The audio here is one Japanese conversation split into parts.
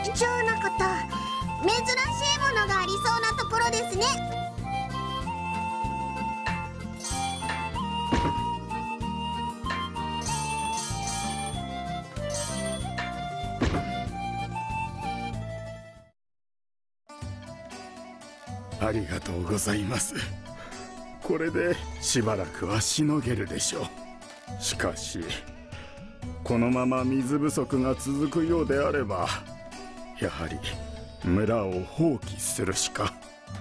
貴重なこと、珍しいものがありそうなところですね。 ありがとうございます。これでしばらくはしのげるでしょう。しかしこのまま水不足が続くようであれば、やはり村を放棄するしか。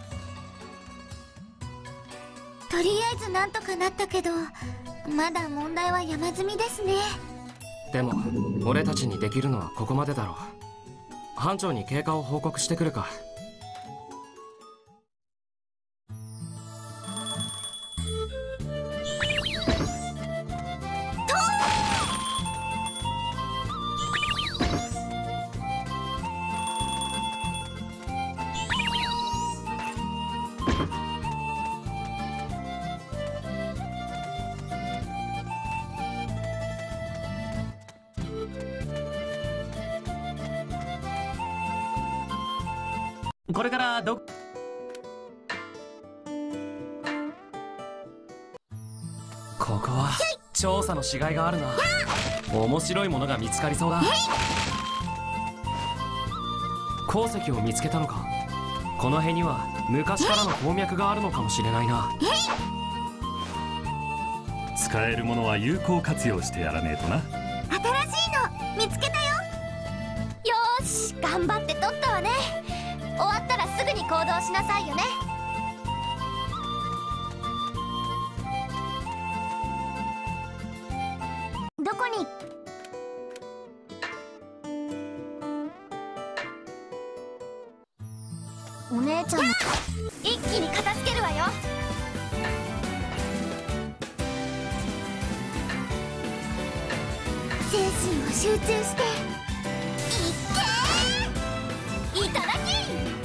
とりあえずなんとかなったけど、まだ問題は山積みですね。 でも俺たちにできるのはここまでだろう。班長に経過を報告してくるか。 これからここは調査のしがいがあるな。面白いものが見つかりそうだ。鉱石を見つけたのか。この辺には昔からの鉱脈があるのかもしれないな。 使えるものは有効活用してやらねえとな。 新しいの見つけたよ。よーし、頑張って取ったわね。終わったらすぐに行動しなさいよね。どこに？お姉ちゃん、一気に片付けるわよ。精神を集中して、いってー！いただき！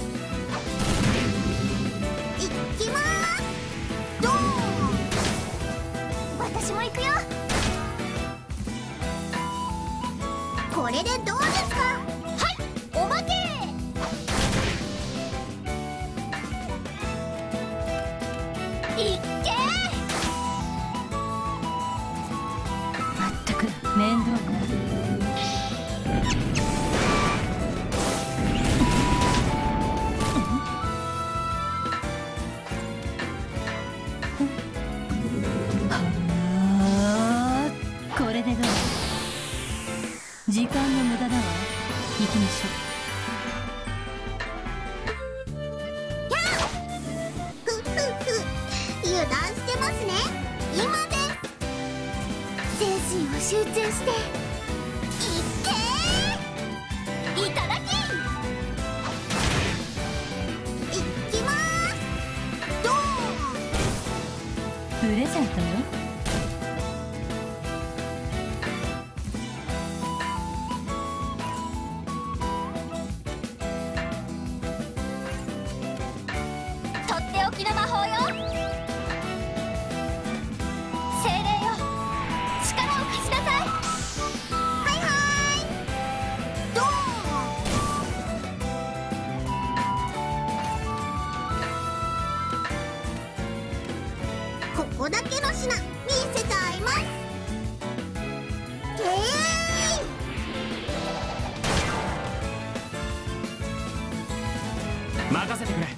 いきまーす！ドーン！私も行くよ。これでどうですか？はい、おまけ！いっけー！ まったく面倒な。これでどう？時間の無駄だわ。行きましょう。 油断してますね。今です。精神を集中して、いってー！いただき！いきまーす！ドーン！ プレゼントよ。 とっておきの魔法よ。精霊よ、力を貸しなさい。はいはーい、ドーン！ここだけの品見せちゃいます。 任せてくれ。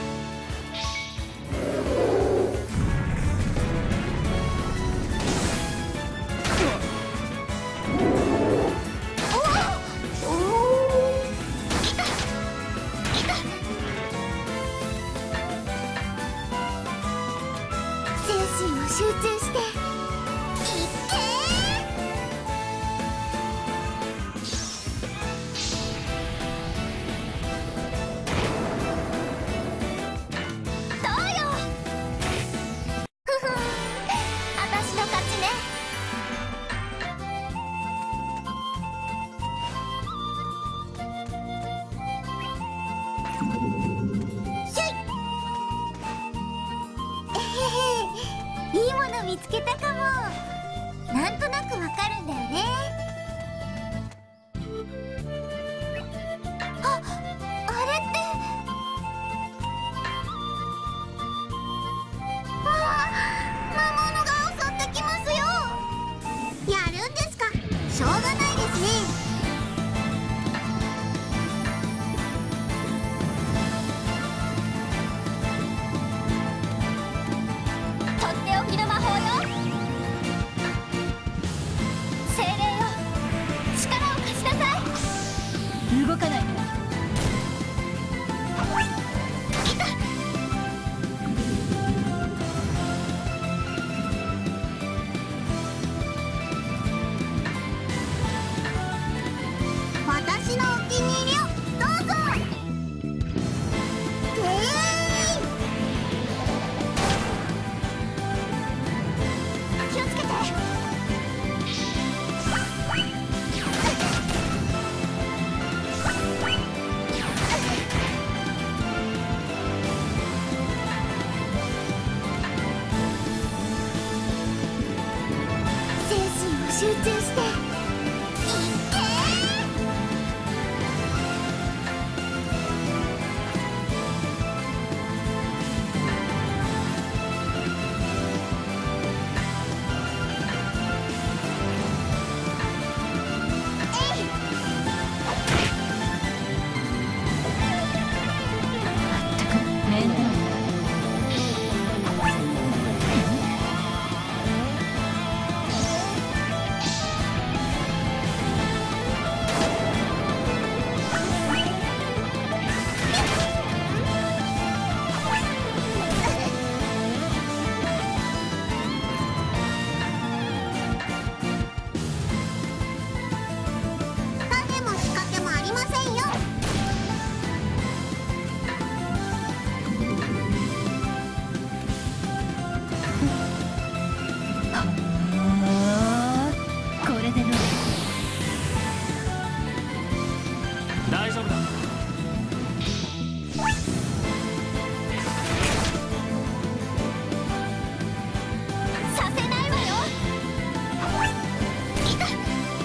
精神を集中して、いってー！どうよ。ふふん、私の勝ちね。ひょい！いいもの見つけたかも。なんとなくわかるんだよね。 丈夫だ。 させないわよ。いた。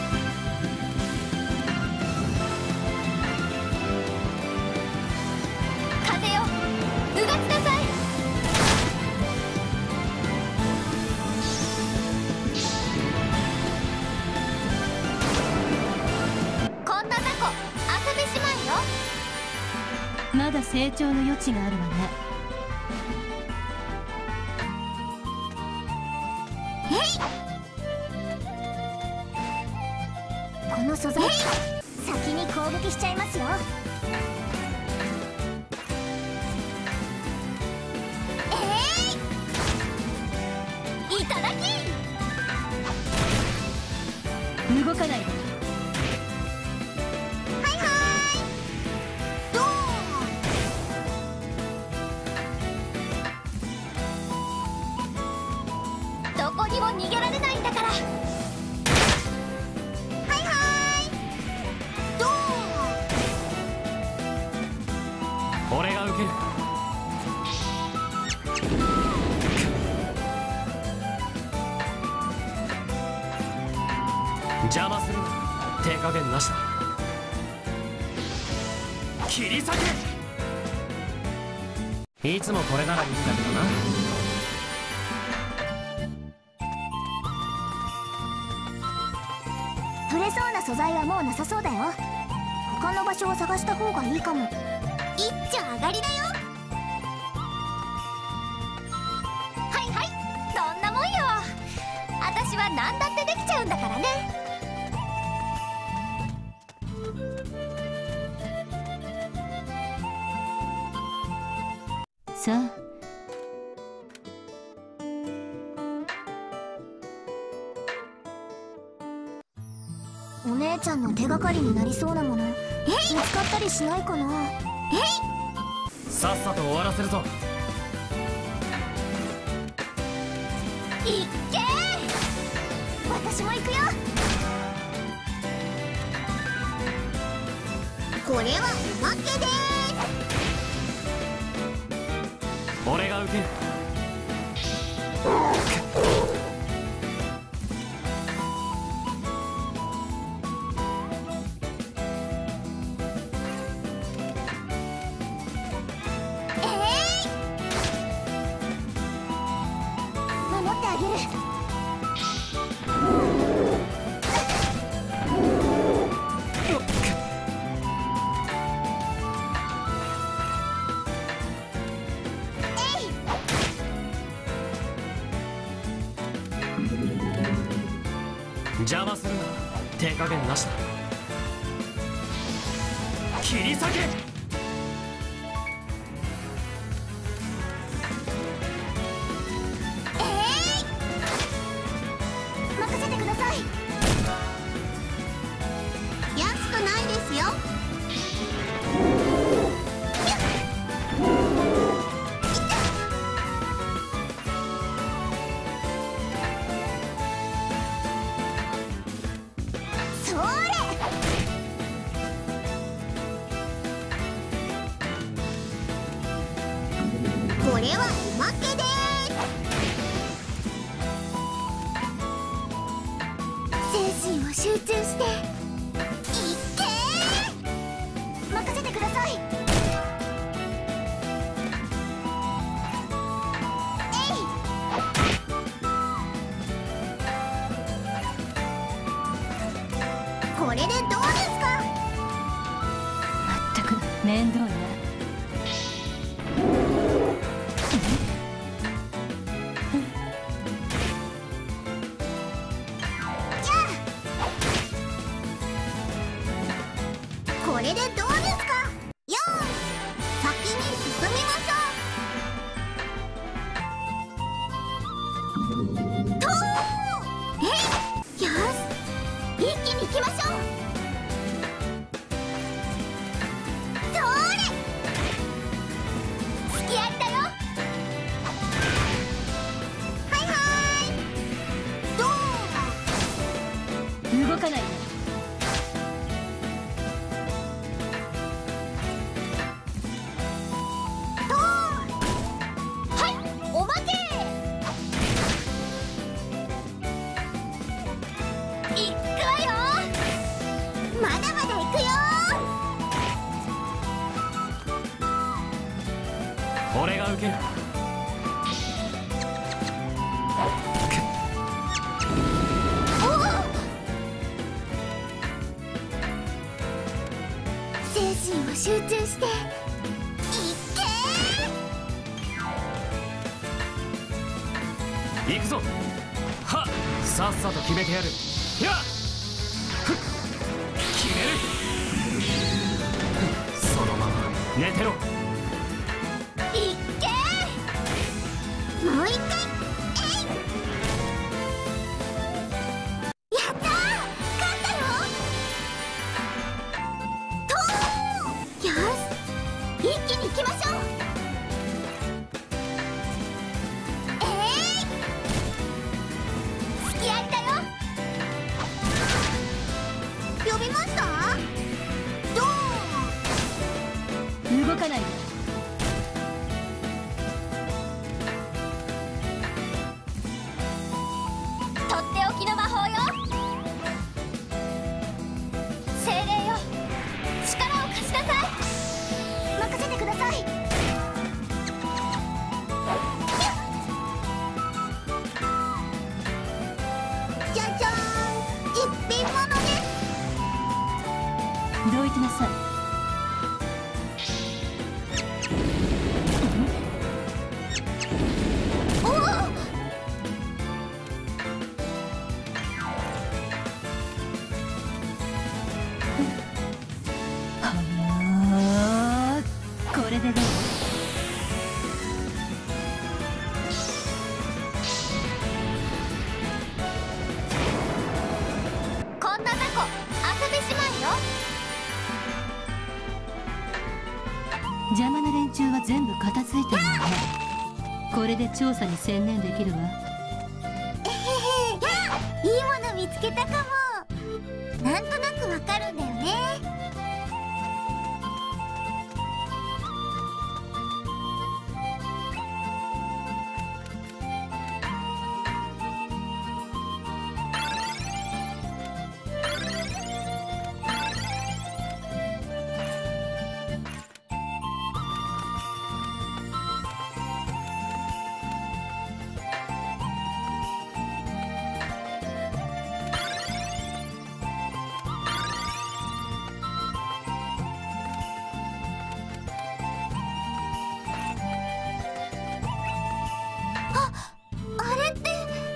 風よ、うがちなさい。こんな雑魚遊べしまいよ。 まだ成長の余地があるわね。 この素材先に攻撃しちゃいますよ。いただき。 動かないで。 はいはい。どう。どこにも逃げられないんだから。はいはい。どう。 俺が受ける。邪魔するな。手加減なしだ。切り裂け。いつもこれならいいんだけどな。 取れそうな素材はもうなさそうだよ。他の場所を探した方がいいかも。一丁上がりだよ。はいはい、どんなもんよ。私は何だってできちゃうんだからね。 さあ、 お姉ちゃんの手がかりになりそうなもの見つかったりしないかな。 さっさと終わらせるぞ。 いっけー。私も行くよ。これはおまけでーす。 俺が受ける。 守ってあげる。 邪魔するな。手加減なしだ。切り裂け。 任せてください。安くないですよ。それ。これはおまけでーす。精神を集中していっけー。任せてください。これでどうですか。 まったく面倒ね。 これでどうですか。よーい、先に進みましょう。とー。よし、一気に行きましょう。それ。隙ありだよ。はいはい。どう。 動かないで。 俺が受ける。 精神を集中していっ行くぞ。はっ、さっさと決めてやる。やっ、ふっ、決める。そのまま寝てろ。 いっけー、もう一回。やったー、勝ったよ。とよし、一気に行きましょう。付き合いだよ。呼びました？どう？ 動かないで。 とっておきの魔法よ。精霊よ、力を貸しなさい。任せてください。じゃじゃーん、一品物です。 どいてなさい。 おお、 はあ、これでどう？ こんな雑魚遊べしまいよ。 邪魔な連中は全部片付いてるのね。これで調査に専念できるわ。 いいもの見つけたかも。なんとなくわかるんだよね。あれって。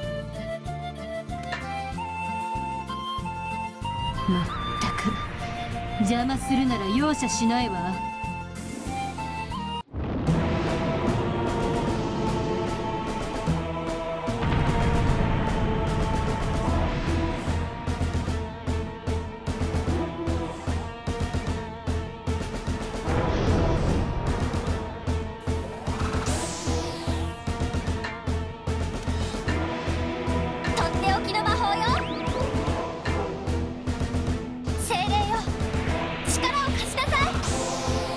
まったく邪魔するなら容赦しないわ。 とっておきの魔法よ。精霊よ、力を貸しなさい。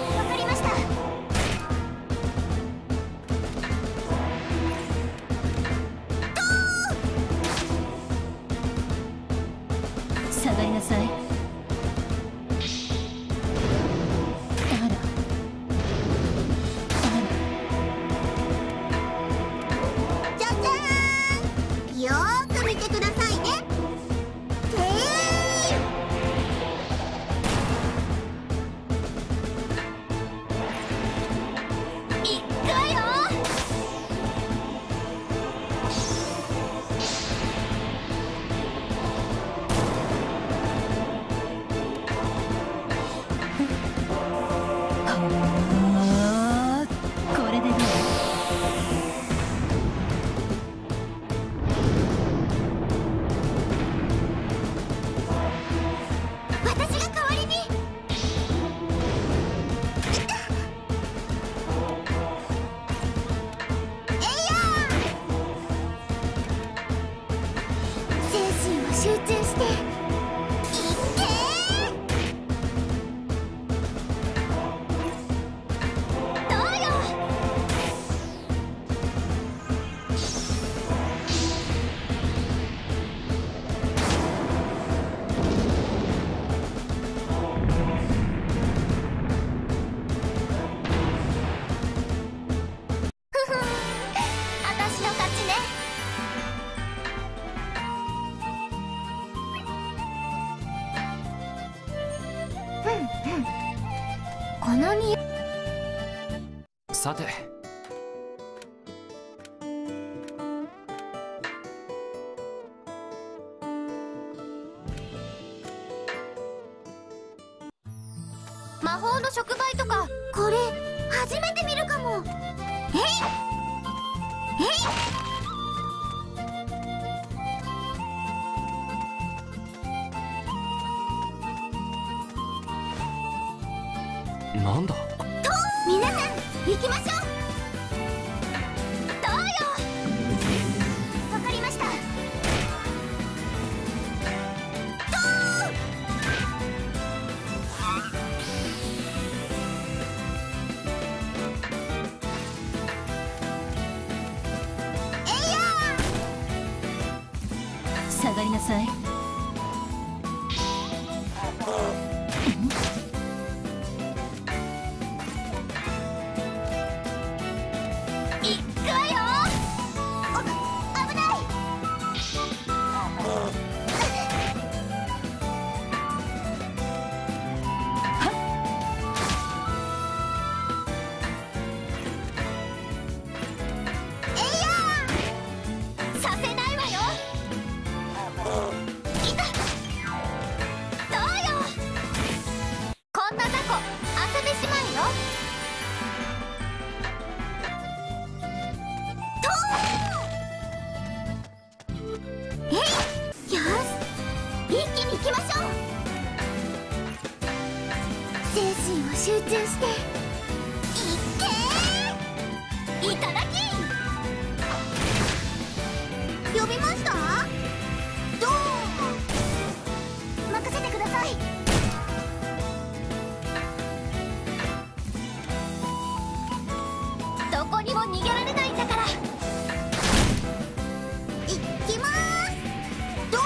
このにさて、 魔法の触媒とか、これ初めて見るかも。えいえい。 なんだ。 皆さん行きましょう。どうよ。わかりました。 下がりなさい。集中していっけー。いただき。呼びました。どう任せてください。どこにも逃げられないんだから。いきまーす。どう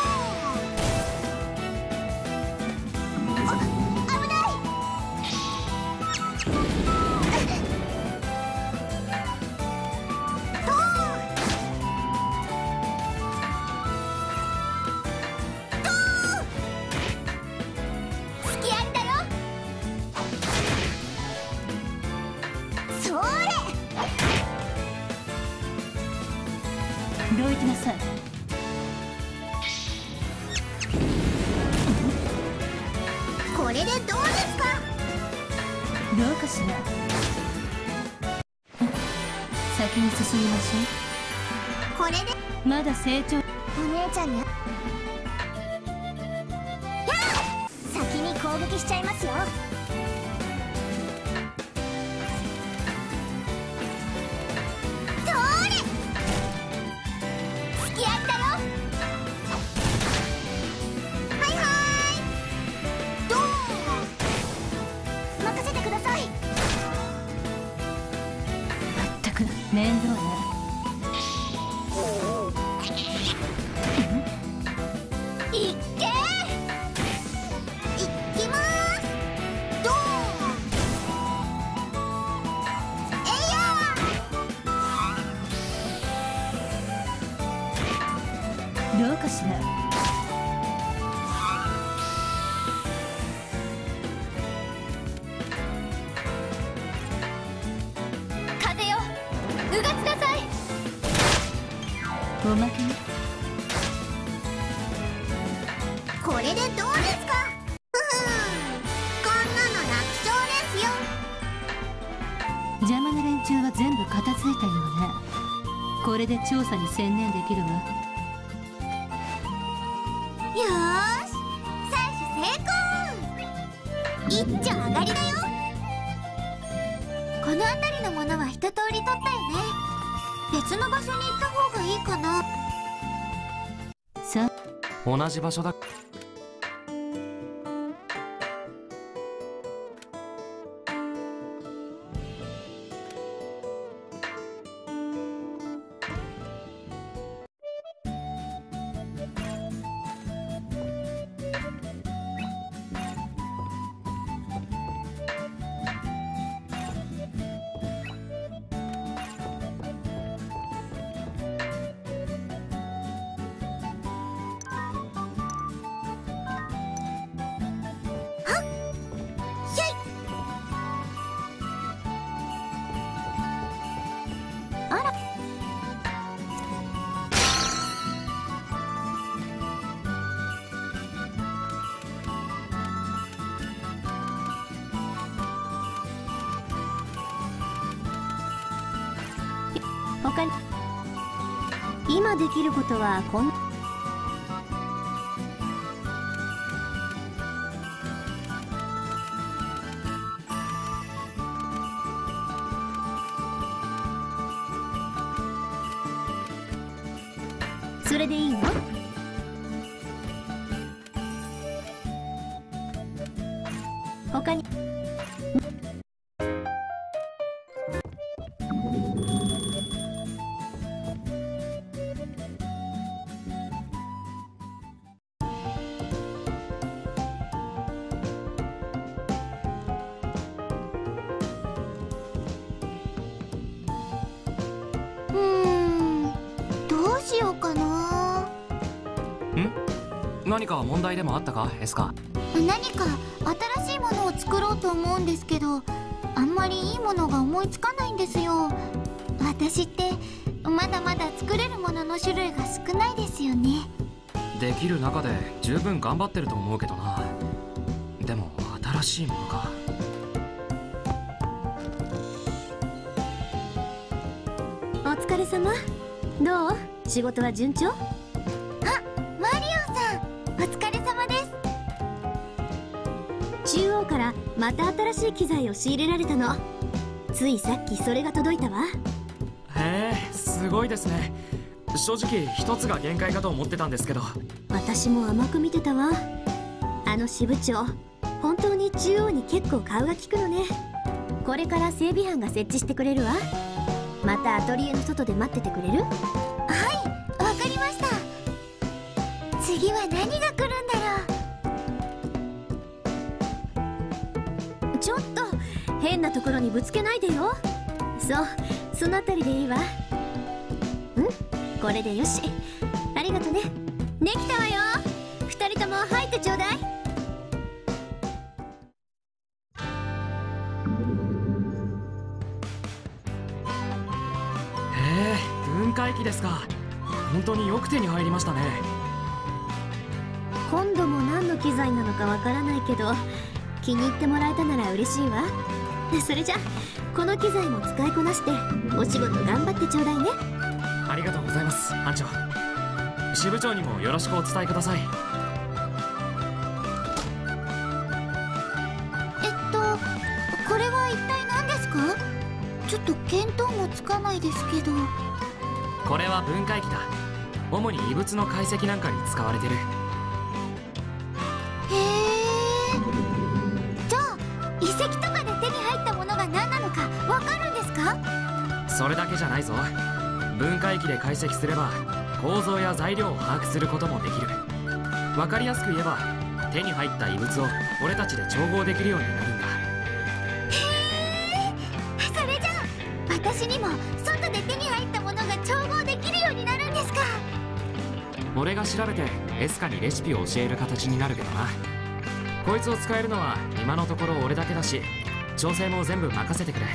どいてなさい。 これでどうですか。 どうかしら。先に進みましこれでょう。まだ成長。 お姉ちゃんにやあ先に攻撃しちゃいますよ。 面倒ね。 いっけー。いきまーす。どうえいやー。どうかしら。おまけにこれでどうですか。ふふん、こんなの楽勝ですよ。 邪魔な連中は全部片付いたようね。これで調査に専念できるわ。 よーし、採取成功。一丁上がりだよ。この辺りのものは一通り取ったよね。別の場所に行った方がいいかな。 さあ、同じ場所だ。 他に今できることはこんそれでいいの？他にどうしようかな。 何か問題でもあったか、エスカ？ 何か新しいものを作ろうと思うんですけど、あんまりいいものが思いつかないんですよ。私ってまだまだ作れるものの種類が少ないですよね。 できる中で十分頑張ってると思うけどな。でも新しいものか。 お疲れ様。どう？仕事は順調？ あ、マリオンさん、お疲れ様です。 中央からまた新しい機材を仕入れられたの。ついさっきそれが届いたわ。 へえ、すごいですね。正直一つが限界かと思ってたんですけど。 私も甘く見てたわ。あの支部長、本当に中央に結構顔が利くのね。これから整備班が設置してくれるわ。またアトリエの外で待っててくれる？ はい、わかりました。次は何が来るんだろう。 ちょっと変なところにぶつけないでよ。そう、そのあたりでいいわ。これでよし。ありがとね。できたわよ。2人とも入ってちょうだい。 へえ、分解機ですか。本当によく手に入りましたね。 今度も何の機材なのかわからないけど、気に入ってもらえたなら嬉しいわ。それじゃこの機材も使いこなしてお仕事頑張ってちょうだいね。 ありがとうございます、班長。支部長にもよろしくお伝えください。 これは一体何ですか？ちょっと見当もつかないですけど。 これは分解機だ。主に異物の解析なんかに使われてる。 へえ。じゃあ遺跡とかで手に入ったものが何なのかわかるんですか？ それだけじゃないぞ。分解機で解析すれば構造や材料を把握することもできる。分かりやすく言えば手に入った異物を俺たちで調合できるようになるんだ。 へえ。それじゃあ私にも外で手に入ったものが調合できるようになるんですか？ 俺が調べてエスカにレシピを教える形になるけどな。こいつを使えるのは今のところ俺だけだし、調整も全部任せてくれ。 はい、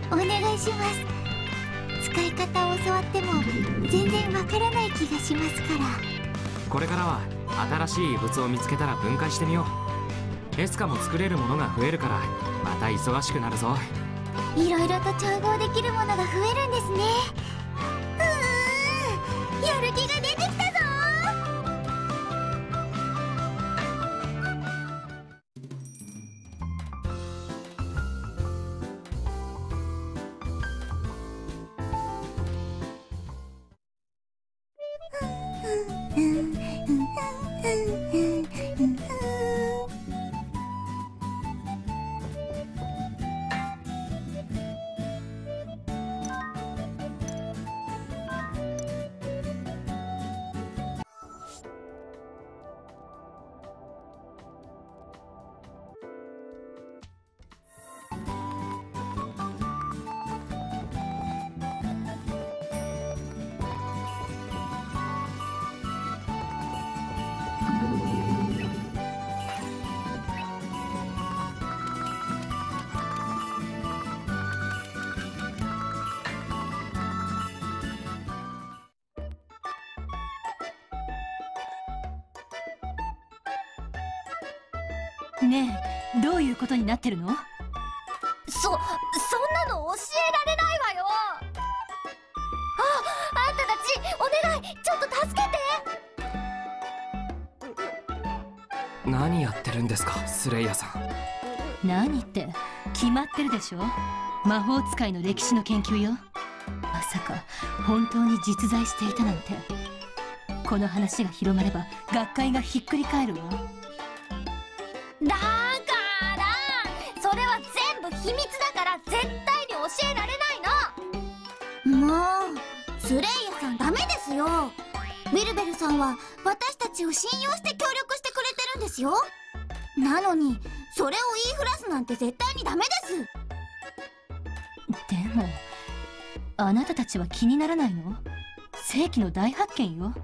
お願いします。使い方を教わっても全然わからない気がしますから。 これからは新しい異物を見つけたら分解してみよう。エスカも作れるものが増えるからまた忙しくなるぞ。 いろいろと調合できるものが増えるんですね。やる気が出てきたぞねえ、どういうことになってるの？ そんなの教えられないわよ。 願い、ちょっと助けて。 何やってるんですか、スレイヤさん。 何って決まってるでしょ。魔法使いの歴史の研究よ。まさか本当に実在していたなんて。この話が広まれば学会がひっくり返るわ。 だからそれは全部秘密だから絶対に教えられないの。 もうスレイヤさんダメですよ。ウィルベルさんは私たちを信用して協力してくれてるんですよ。なのにそれを言いふらすなんて絶対にダメです。 でもあなたたちは気にならないの？世紀の大発見よ。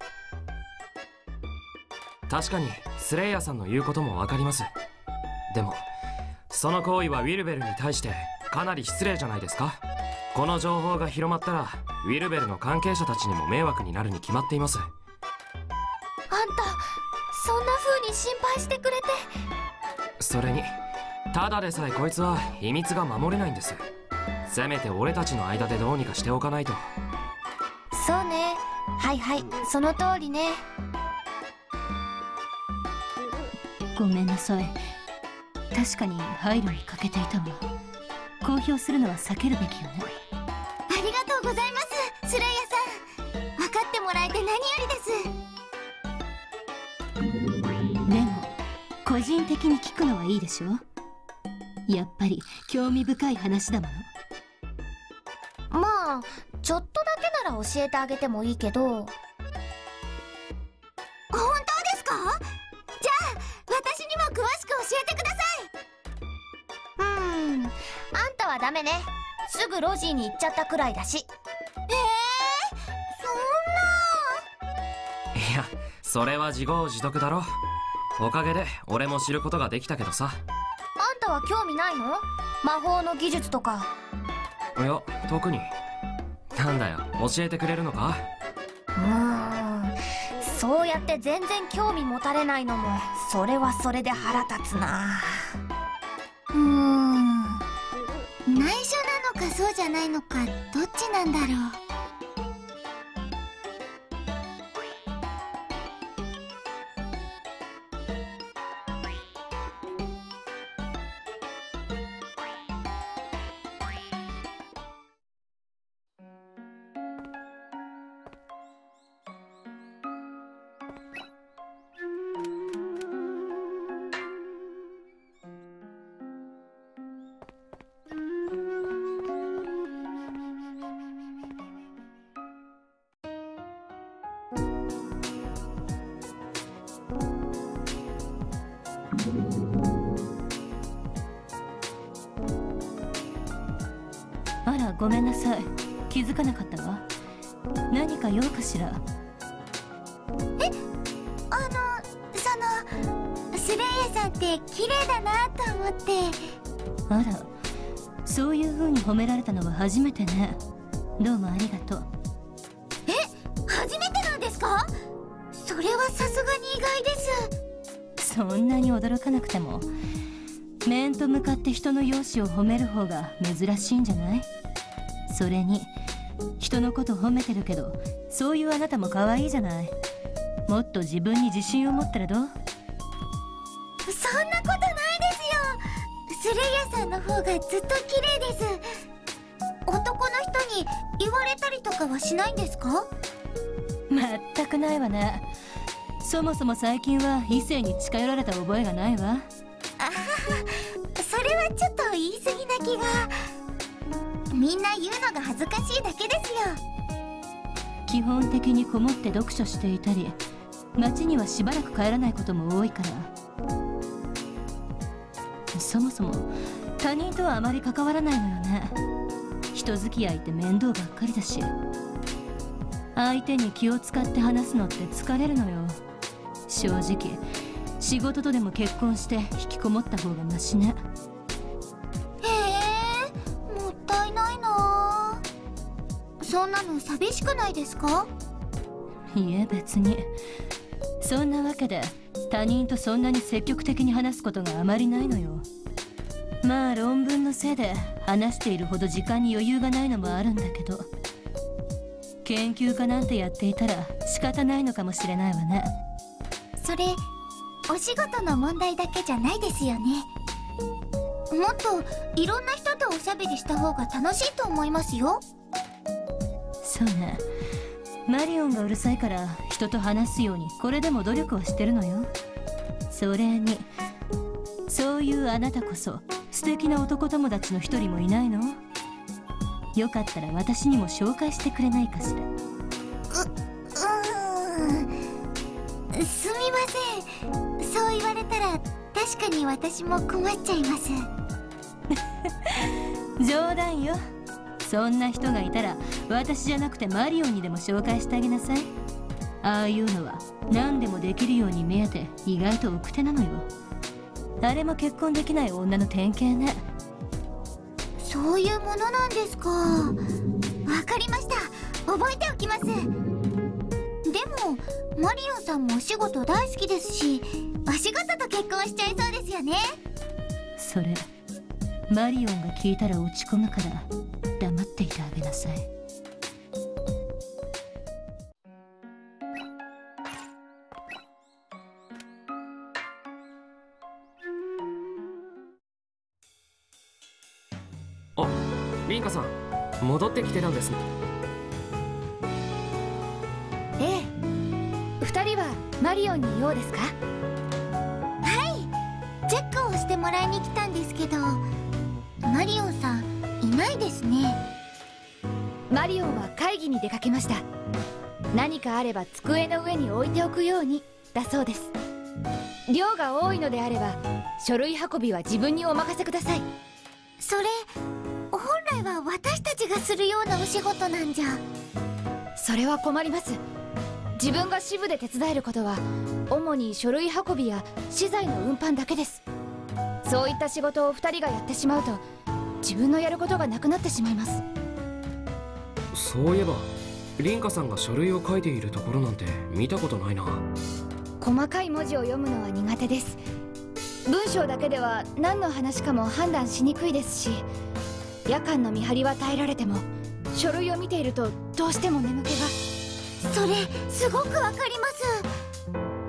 確かにスレイヤさんの言うことも分かります。でもその行為はウィルベルに対してかなり失礼じゃないですか。この情報が広まったらウィルベルの関係者たちにも迷惑になるに決まっています。 あんたそんな風に心配してくれて。 それにただでさえこいつは秘密が守れないんです。せめて俺たちの間でどうにかしておかないと。 そうね、はいはい、その通りね。 ごめんなさい。確かに配慮に欠けていたわ。公表するのは避けるべきよね。 ありがとうございます、スレイヤさん。分かってもらえて何よりです。 でも個人的に聞くのはいいでしょ。やっぱり興味深い話だもの。 まあちょっとだけなら教えてあげてもいいけど。 本当ですか？じゃあ私にも詳しく教えてください。 あんたはダメね。すぐロジーに行っちゃったくらいだし。 そんな。 いや、それは自業自得だろ。おかげで俺も知ることができたけどさ。 あんたは興味ないの？魔法の技術とか。 いや、特に。なんだよ、教えてくれるのか？ そうやって全然興味持たれないのもそれはそれで腹立つな。 内緒なのかそうじゃないのか、どっちなんだろう。 あら、ごめんなさい。気づかなかったわ。何か用かしら？ スレイヤさんって綺麗だなと思って。 あら、そういう風に褒められたのは初めてね。どうもありがとう。 初めてなんですか？それはさすがに意外です。 そんなに驚かなくても、面と向かって人の容姿を褒める方が珍しいんじゃない？それに人のこと褒めてるけど、そういうあなたも可愛いじゃない。もっと自分に自信を持ったらどう？ そんなことないですよ。スレイヤさんの方がずっと綺麗です。男の人に言われたりとかはしないんですか？ 全くないわね。そもそも最近は異性に近寄られた覚えがないわ。 あはは、それはちょっと言い過ぎな気が。みんな言うのが恥ずかしいだけですよ。 基本的にこもって読書していたり、街にはしばらく帰らないことも多いから。そもそも他人とはあまり関わらないのよね。人付き合いって面倒ばっかりだし、相手に気を使って話すのって疲れるのよ。正直仕事とでも結婚して引きこもった方がマシね。 もったいないな。そんなの寂しくないですか？ いえ、別に。そんなわけで他人とそんなに積極的に話すことがあまりないのよ。まあ論文のせいで話しているほど時間に余裕がないのもあるんだけど、 研究家なんてやっていたら仕方ないのかもしれないわね。 それお仕事の問題だけじゃないですよね。もっといろんな人とおしゃべりした方が楽しいと思いますよ。 そうね。マリオンがうるさいから人と話すようにこれでも努力はしてるのよ。それにそういうあなたこそ素敵な男友達の一人もいないの？よかったら私にも紹介してくれないかしら。 すみません。そう言われたら確かに私も困っちゃいます。 冗談よ。そんな人がいたら私じゃなくてマリオンにでも紹介してあげなさい。ああいうのは何でもできるように見えて意外と奥手なのよ。誰も結婚できない女の典型ね。 そういうものなんですか。わかりました。覚えておきます。でもマリオンさんもお仕事大好きですし、お仕事と結婚しちゃいそうですよね。 それマリオンが聞いたら落ち込むから黙っていてあげなさい。 あ、リンカさん戻ってきてたんですね。 ええ。二人はマリオンに用ですか？ チェックをしてもらいに来たんですけど、マリオンさんいないですね。 マリオンは会議に出かけました。何かあれば机の上に置いておくようにだそうです。量が多いのであれば書類運びは自分にお任せください。 それ本来は私たちがするようなお仕事なんじゃ。 それは困ります。自分が支部で手伝えることは主に書類運びや資材の運搬だけです。そういった仕事を2人がやってしまうと自分のやることがなくなってしまいます。 そういえばリンカさんが書類を書いているところなんて見たことないな。 細かい文字を読むのは苦手です。文章だけでは何の話かも判断しにくいですし、夜間の見張りは耐えられても書類を見ているとどうしても眠気が。 それすごくわかります。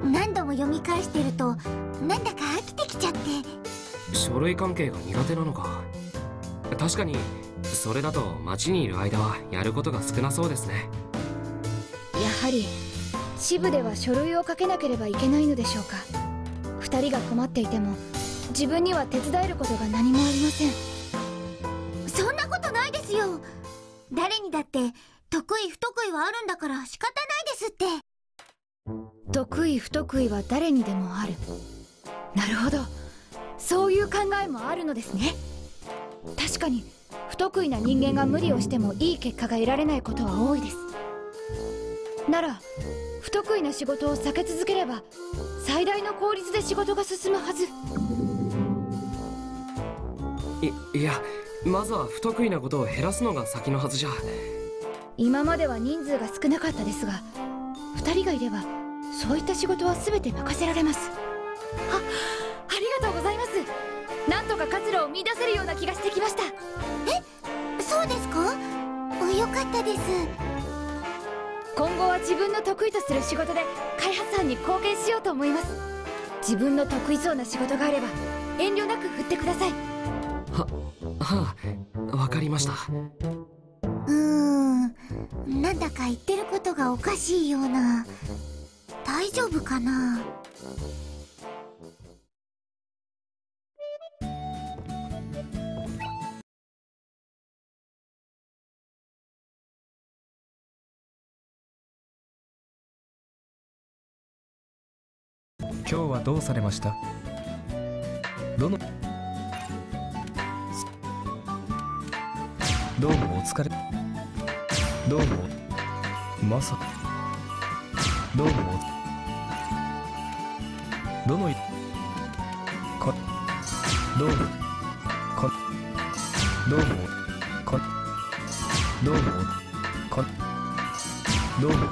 何度も読み返してるとなんだか飽きてきちゃって。 書類関係が苦手なのか。確かにそれだと町にいる間はやることが少なそうですね。 やはり支部では書類を書けなければいけないのでしょうか。2人が困っていても自分には手伝えることが何もありません。 そんなことないですよ。誰にだって得意不得意はあるんだから仕方ないですって。 得意不得意は誰にでもある。なるほど、そういう考えもあるのですね。確かに不得意な人間が無理をしてもいい結果が得られないことは多いです。なら不得意な仕事を避け続ければ最大の効率で仕事が進むはず。 いや、まずは不得意なことを減らすのが先のはずじゃ。 今までは人数が少なかったですが、2人がいればそういった仕事は全て任せられます。ありがとうございます。なんとか活路を見出せるような気がしてきました。 そうですか？よかったです。 今後は自分の得意とする仕事で開発班に貢献しようと思います。自分の得意そうな仕事があれば遠慮なく振ってください。 はあ、わかりました。 なんだか言ってることがおかしいような。大丈夫かな。 今日はどうされました？どうもお疲れ。どうもまさかどうもどのいこどうもこどうもこどうもこどうも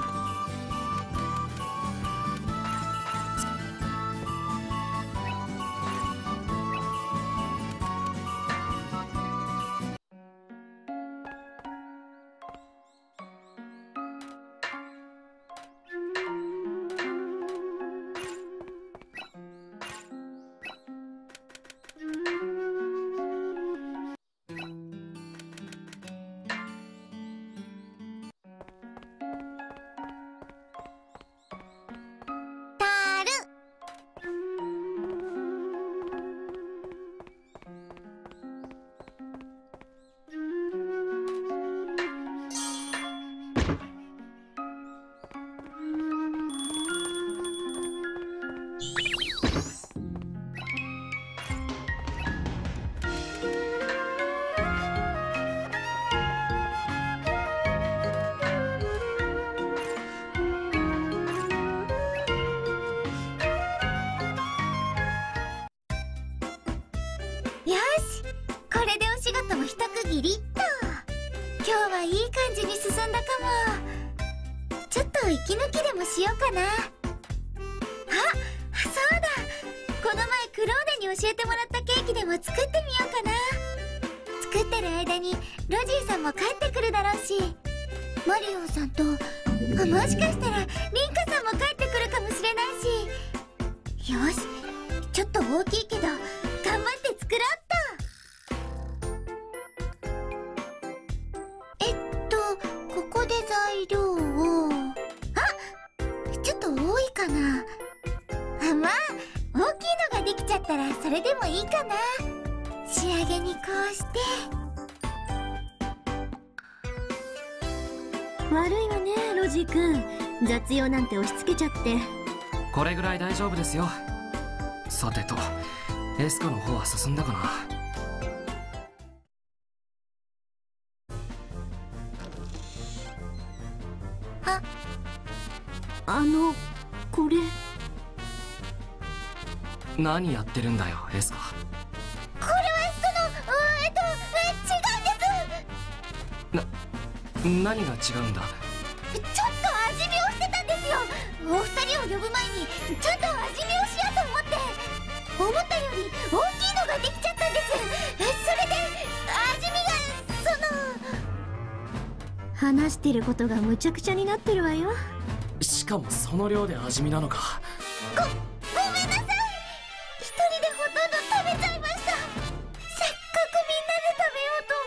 そも一区切りっと。今日はいい感じに進んだかも。ちょっと息抜きでもしようかな。あ、そうだ、この前クローデに教えてもらったケーキでも作ってみようかな。作ってる間にロジーさんも帰ってくるだろうし、マリオンさんと、もしかしたらリンカさんも帰ってくるかもしれないし。よし、ちょっと大きいけど頑張って作ろうっと。ここで材料を、ちょっと多いかな。まあ大きいのができちゃったらそれでもいいかな。仕上げにこうして。 悪いわねロジー君、雑用なんて押し付けちゃって。 これぐらい大丈夫ですよ。さてと、エスカの方は進んだかな。 これ何やってるんだよエスカ。 これは違うんです。 何が違うんだ。 ちょっと味見をしてたんですよ。お二人を呼ぶ前にちょっと味見をしようと思って。思ったより大きいのができちゃったんです。それで味見が話してることがむちゃくちゃになってるわよ。 しかもその量で味見なのか。 ごめんなさい。一人でほとんど食べちゃいました。せっかくみんなで食べようと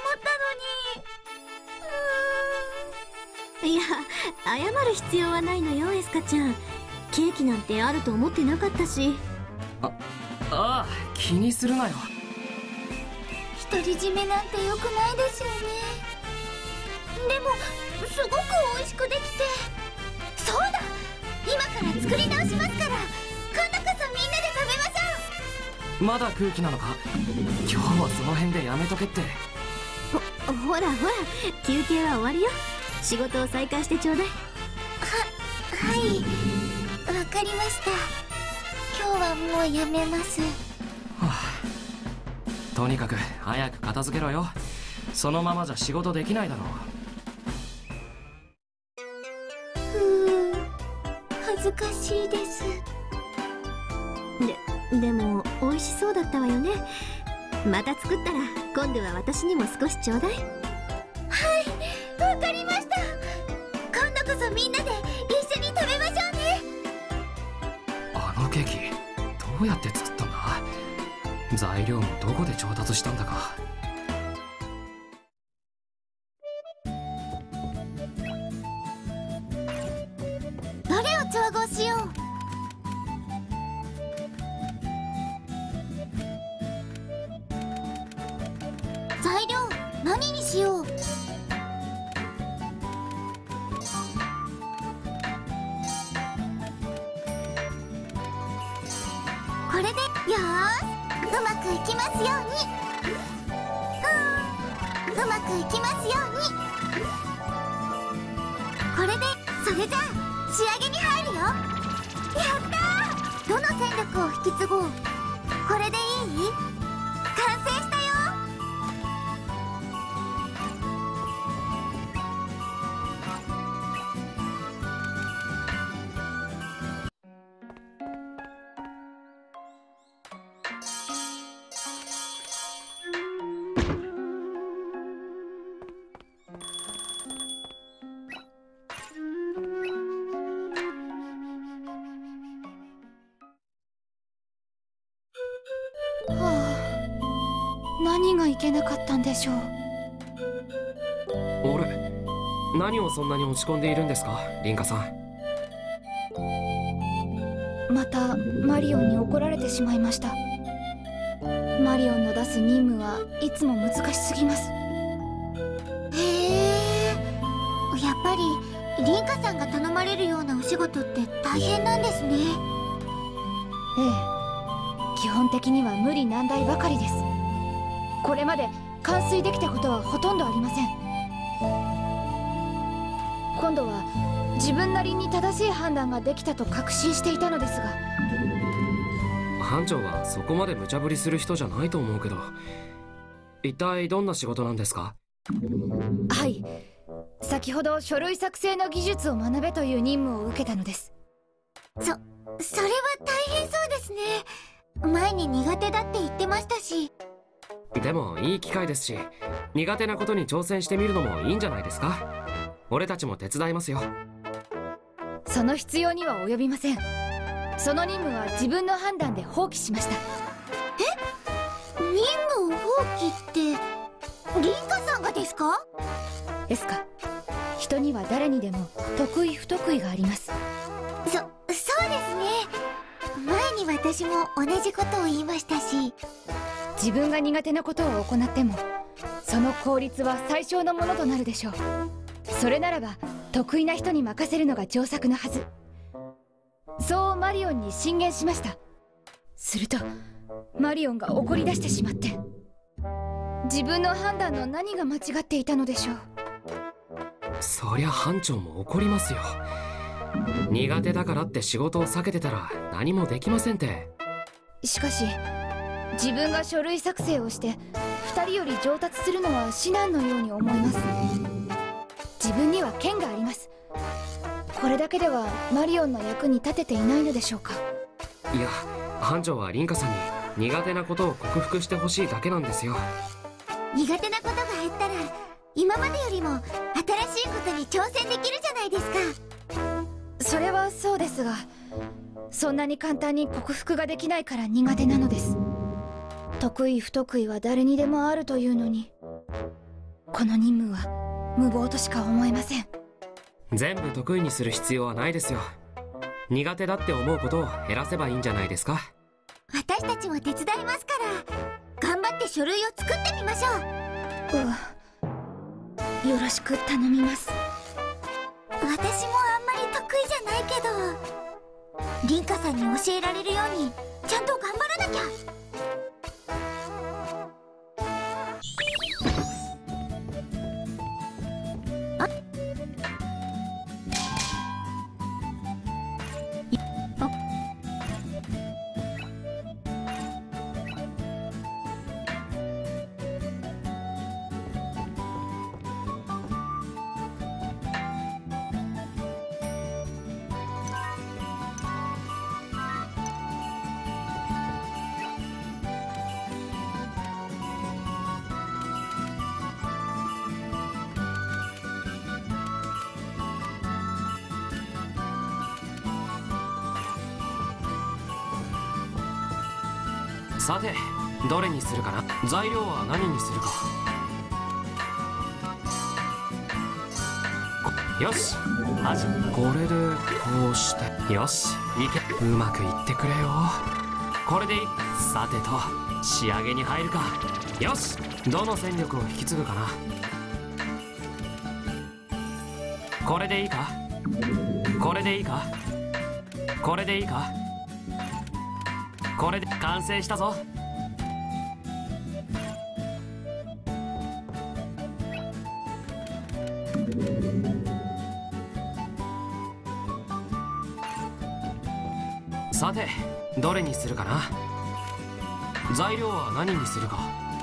思ったのに。 いや、謝る必要はないのよエスカちゃん。ケーキなんてあると思ってなかったし。 ああ、気にするなよ。 独り占めなんて良くないですよね。でもすごく美味しくできて。そうだ、今から作り直しますから、今度こそみんなで食べましょう。 まだ空気なのか。今日はその辺でやめとけって。 ほら休憩は終わりよ。仕事を再開してちょうだい。 はい、わかりました。今日はもうやめます。 とにかく早く片付けろよ。そのままじゃ仕事できないだろう。 恥ずかしいです。 でも美味しそうだったわよね。また作ったら今度は私にも少しちょうだい。 はい、わかりました。今度こそみんなで一緒に食べましょうね。 あのケーキどうやって作ったんだ。材料もどこで調達したんだか。 どれを調合しよう。材料何にしよう。これでよーし、うまくいきますように。うまくいきますように。これでそれじゃあ仕上げに入るよ。やったー。どの戦力を引き継ごう。これでいい？完成したよ。 何がいけなかったんでしょう。 俺、何をそんなに落ち込んでいるんですかリンカさん。 またマリオンに怒られてしまいました。マリオンの出す任務はいつも難しすぎます。 へえ、やっぱりリンカさんが頼まれるようなお仕事って大変なんですね。 ええ、基本的には無理難題ばかりです。これまで完遂できたことはほとんどありません。今度は自分なりに正しい判断ができたと確信していたのですが。 班長はそこまで無茶ぶりする人じゃないと思うけど。 一体どんな仕事なんですか？ はい、先ほど書類作成の技術を学べという任務を受けたのです。 それは大変そうですね。前に苦手だって言ってましたし。 でもいい機会ですし、苦手なことに挑戦してみるのもいいんじゃないですか？俺たちも手伝いますよ。 その必要には及びません。その任務は自分の判断で放棄しました。 任務を放棄ってリンカさんがですか？ ですか。人には誰にでも得意不得意があります。 そうですね。前に私も同じことを言いましたし。 自分が苦手なことを行ってもその効率は最小のものとなるでしょう。それならば得意な人に任せるのが上策のはず。そうマリオンに進言しました。するとマリオンが怒り出してしまって、自分の判断の何が間違っていたのでしょう。 そりゃ班長も怒りますよ。苦手だからって仕事を避けてたら何もできませんって。 しかし自分が書類作成をして2人より上達するのは至難のように思います。自分には剣があります。これだけではマリオンの役に立てていないのでしょうか？ いや、班長は凛花さんに苦手なことを克服してほしいだけなんですよ。 苦手なことが減ったら今までよりも新しいことに挑戦できるじゃないですか。 それはそうですが、そんなに簡単に克服ができないから苦手なのです。得意不得意は誰にでもあるというのに、この任務は無謀としか思えません。 全部得意にする必要はないですよ。苦手だって思うことを減らせばいいんじゃないですか。 私たちも手伝いますから、頑張って書類を作ってみましょう。 よろしく頼みます。 私もあんまり得意じゃないけど、凛花さんに教えられるようにちゃんと頑張らなきゃ。 さて、どれにするかな。材料は何にするか。よし、これでこうして。よし、いけ。うまくいってくれよ。これでいい。さてと仕上げに入るか。よし、どの戦力を引き継ぐかな。これでいいか。これでいいか。これでいいか。これで完成したぞ。さて、どれにするかな。材料は何にするか。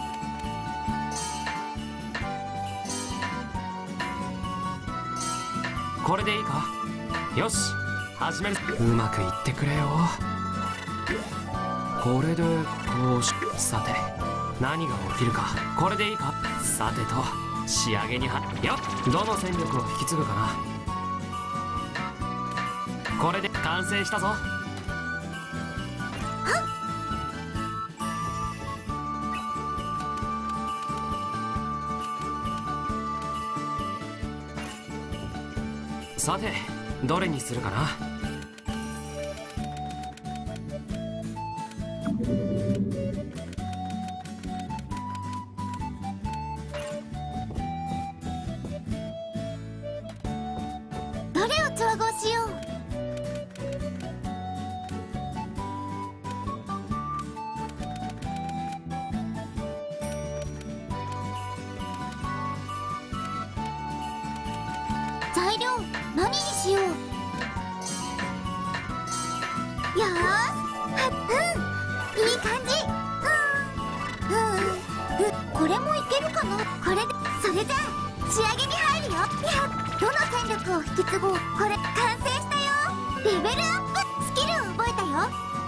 これでいいか。よし、始める。うまくいってくれよ。これでこうし。さて、何が起きるか。これでいいか。さてと仕上げによっ、どの戦力を引き継ぐかな。これで完成したぞ。さて、どれにするかな。 どれを調合しよう。材料何にしよう。よーし、いい感じ。ここれもいけるかな。これでそれじゃあ仕上げに入るよ。どの戦力を引き継ごう。これ完成したよ。レベルアップスキルを覚えたよ。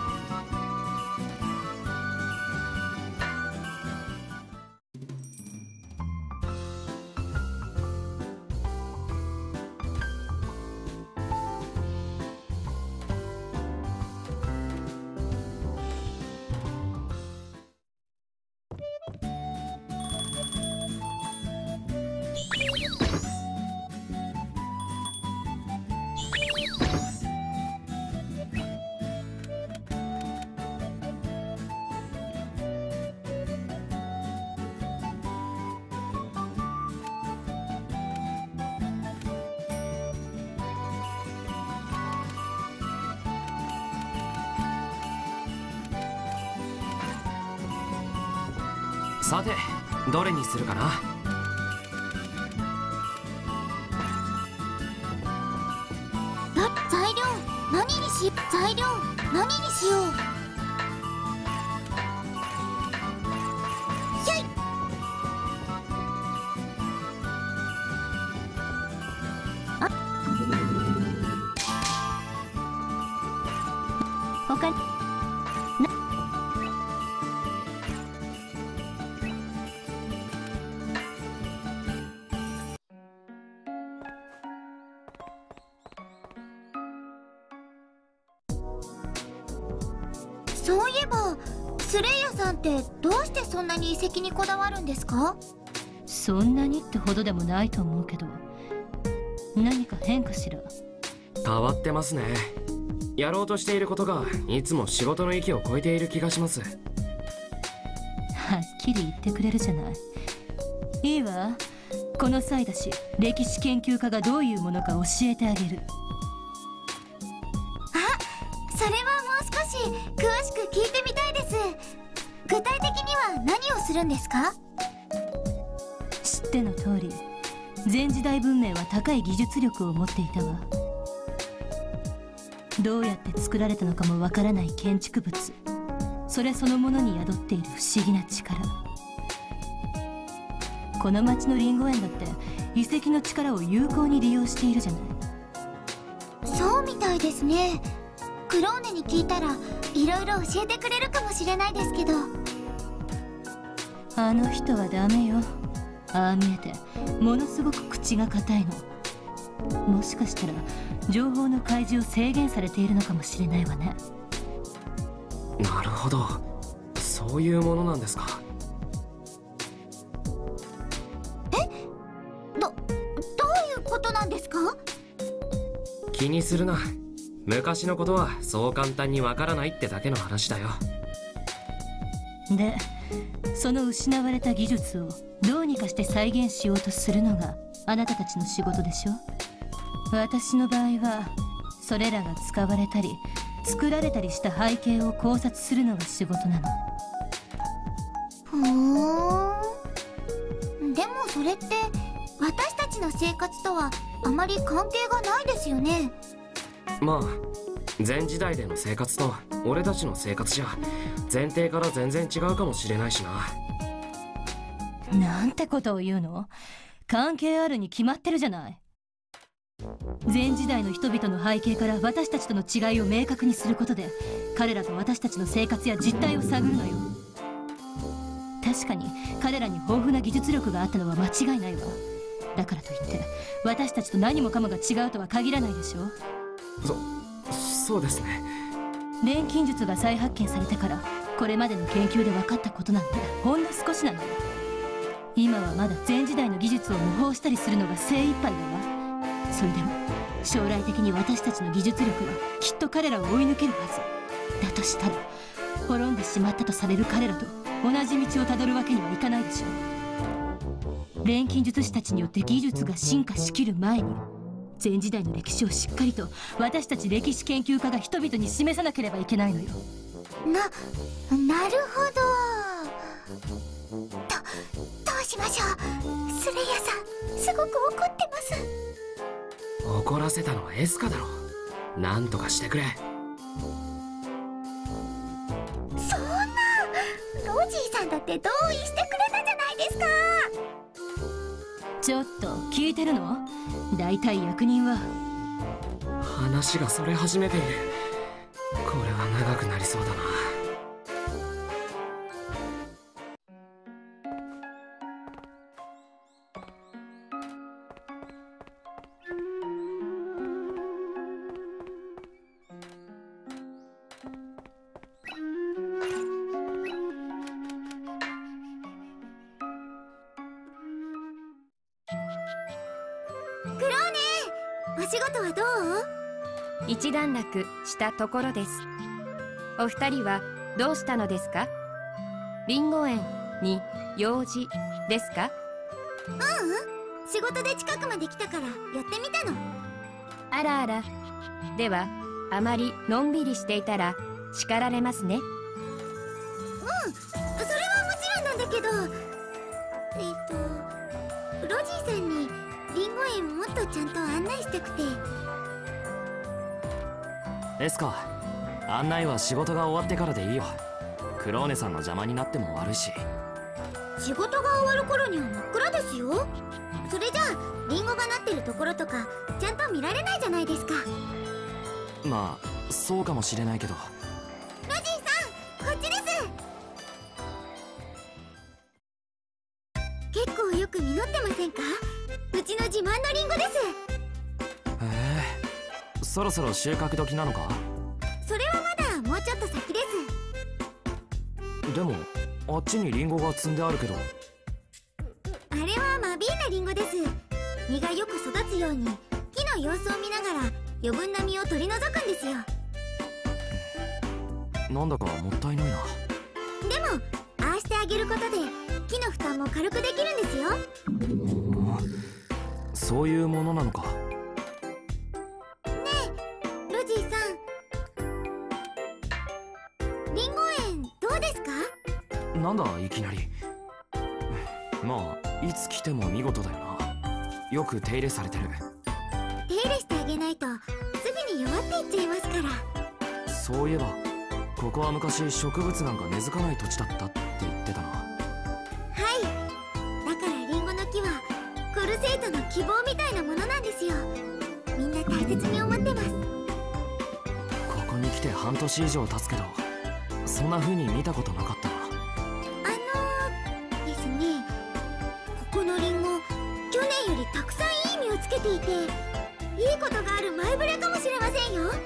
さてどれにするかな。 材料何にしよう。ひょい。 他にそういえばスレイヤさんってどうしてそんなに遺跡にこだわるんですか？ そんなにってほどでもないと思うけど、何か変かしら。 変わってますね。やろうとしていることがいつも仕事の域を超えている気がします。 はっきり言ってくれるじゃない。いいわ、この際だし歴史研究家がどういうものか教えてあげる。 それはもう少し詳しく聞いてみたいです。具体的には何をするんですか？ 知っての通り、前時代文明は高い技術力を持っていたわ。どうやって作られたのかもわからない建築物、それそのものに宿っている不思議な力。この町のリンゴ園だって遺跡の力を有効に利用しているじゃない。 そうみたいですね。クローネに聞いたらいろいろ教えてくれるかもしれないですけど。 あの人はダメよ。ああ見えてものすごく口が硬いの。もしかしたら情報の開示を制限されているのかもしれないわね。 なるほど、そういうものなんですか。 どういうことなんですか？ 気にするな。昔のことはそう簡単にわからないってだけの話だよ。 で、その失われた技術をどうにかして再現しようとするのがあなたたちの仕事でしょ。私の場合はそれらが使われたり作られたりした背景を考察するのが仕事なの。 でもそれって私たちの生活とはあまり関係がないですよね。 まあ前時代での生活と俺たちの生活じゃ前提から全然違うかもしれないしな。 なんてことを言うの。関係あるに決まってるじゃない。前時代の人々の背景から私たちとの違いを明確にすることで彼らと私たちの生活や実態を探るのよ。確かに彼らに豊富な技術力があったのは間違いないわ。だからといって私たちと何もかもが違うとは限らないでしょ。 そうですね。 錬金術が再発見されてからこれまでの研究で分かったことなんてほんの少しなのよ。今はまだ前時代の技術を模倣したりするのが精一杯だわ。それでも将来的に私たちの技術力はきっと彼らを追い抜けるはずだとしたら、滅んでしまったとされる彼らと同じ道をたどるわけにはいかないでしょう。錬金術師たちによって技術が進化しきる前に前時代の歴史をしっかりと私たち歴史研究家が人々に示さなければいけないのよ。 なるほど。どうしましょう。スレイヤさんすごく怒ってます。 怒らせたのはエスカだろ。なんとかしてくれ。 そんなロジーさんだって同意してくれたじゃないですか？ ちょっと聞いてるの？大体役人は。 話がそれ始めている。これは長くなりそうだな。 お仕事はどう？ 一段落したところです。お二人はどうしたのですか？リンゴ園に用事ですか？ 仕事で近くまで来たから寄ってみたの。 あらあら。ではあまりのんびりしていたら叱られますね。 それはもちろんなんだけど、ロジーさんにリンゴ園もっとちゃんと案内したくて。 エスカ、案内は仕事が終わってからでいいよ。クローネさんの邪魔になっても悪いし。 仕事が終わる頃には真っ暗ですよ。それじゃあリンゴがなってるところとかちゃんと見られないじゃないですか。 まあそうかもしれないけど。 ロジーさん、こっちです。結構よく実ってませんか？うちの自慢のリンゴです。 そろそろ収穫時なのか？ それはまだもうちょっと先です。 でもあっちにリンゴが積んであるけど。 あれはマビーナリンゴです。実がよく育つように木の様子を見ながら余分な実を取り除くんですよ。 なんだかもったいないな。 でもああしてあげることで木の負担も軽くできるんですよ。 そういうものなのか。 ロジーさん、リンゴ園どうですか？ なんだいきなり。まあいつ来ても見事だよな。よく手入れされてる。 手入れしてあげないとすぐに弱っていっちゃいますから。 そういえばここは昔植物なんか根付かない土地だったって言ってたな。 はい、だからリンゴの木はコルセイトの希望みたいなものなんですよ。みんな大切に思ってます。 ここに来て半年以上経つけどそんな風に見たことなかったな。 ですね、ここのリンゴ去年よりたくさんいい実をつけていて、いいことがある前触れかもしれませんよ。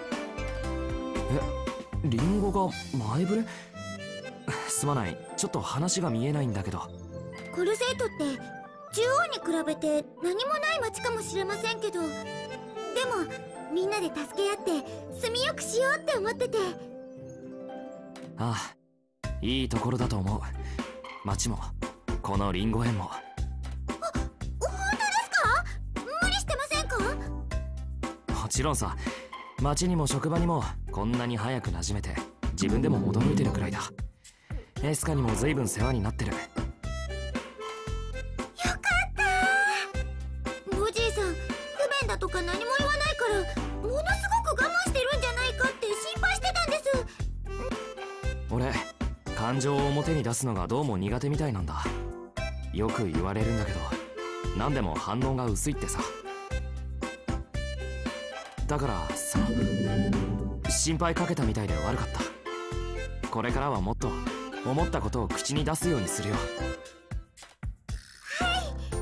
リンゴが前触れ？すまない、ちょっと話が見えないんだけど。 コルセイトって中央に比べて何もない町かもしれませんけど、でもみんなで助け合って住みよくしようって思ってて。 ああ、いいところだと思う。町もこのリンゴ園も。 本当ですか？無理してませんか？ もちろんさ。町にも職場にもこんなに早く馴染めて自分でも驚いてるくらいだ。エスカにも随分世話になってる。 よかったー。ロジーさん、不便だとか何も言わないからものすごく我慢してるんじゃないかって心配してたんです。 俺感情を表に出すのがどうも苦手みたいなんだ。よく言われるんだけど何でも反応が薄いってさ。だから心配かけたみたいで悪かった。これからはもっと思ったことを口に出すようにするよ。 はい。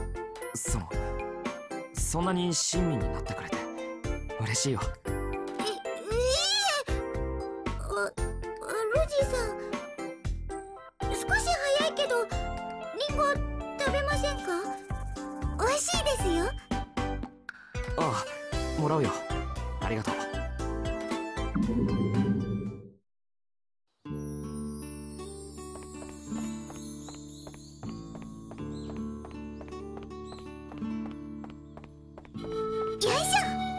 そんなに親身になってくれて嬉しいよ。 いいえ。ロジーさん、少し早いけどリンゴ食べませんか？美味しいですよ。 ああ、もらうよ。ありがとう。 よいしょ。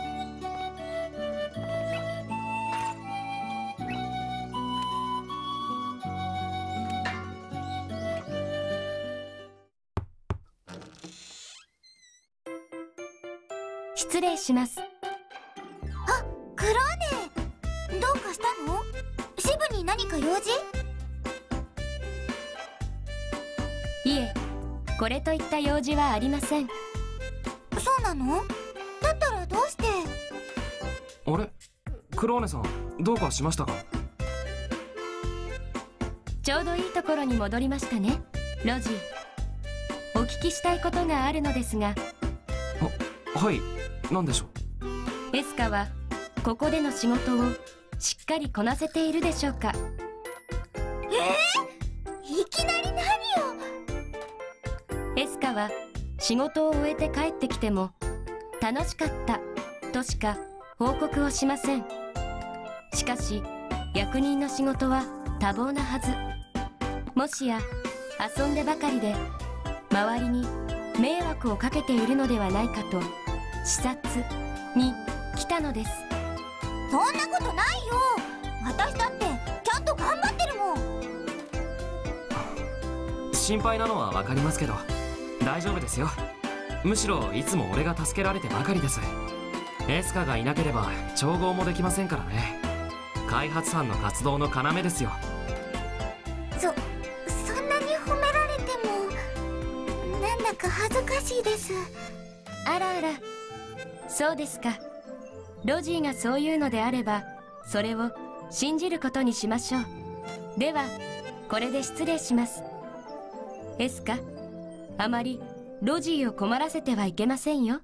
失礼します。 クローネ、どうかしたの？支部に何か用事？ いえ、 これといった用事はありません。 そうなの？だったらどうして？ あれ、クローネさんどうかしましたか？ ちょうどいいところに戻りましたね、ロジー。お聞きしたいことがあるのですが。 はい、何でしょう？エスカはここでの仕事をしっかりこなせているでしょうか？ いきなり何を？エスカは仕事を終えて帰ってきても楽しかったとしか報告をしません。しかし役人の仕事は多忙なはず。もしや遊んでばかりで周りに迷惑をかけているのではないかと視察に来たのです。 そんなことないよ。私だってちゃんと頑張ってるもん。 心配なのは分かりますけど大丈夫ですよ。むしろいつも俺が助けられてばかりです。エスカがいなければ調合もできませんからね。開発班の活動の要ですよ。 そんなに褒められてもなんだか恥ずかしいです。 あらあら、そうですか。ロジーがそういうのであればそれを信じることにしましょう。ではこれで失礼します。エスカ、あまりロジーを困らせてはいけませんよ。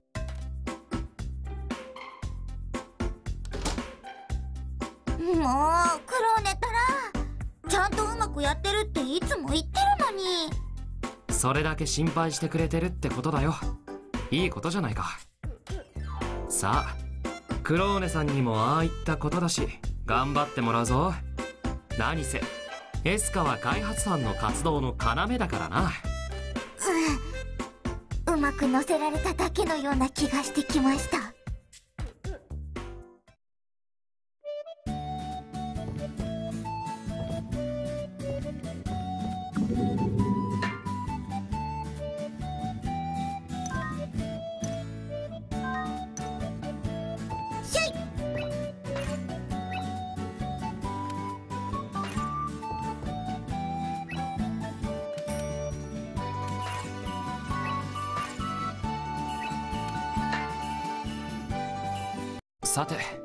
もうクローネったらちゃんとうまくやってるっていつも言ってるのに。 それだけ心配してくれてるってことだよ。いいことじゃないか。さあクローネさんにもああいったことだし頑張ってもらうぞ。何せエスカは開発班の活動の要だからな。 うまく乗せられただけのような気がしてきました。 さて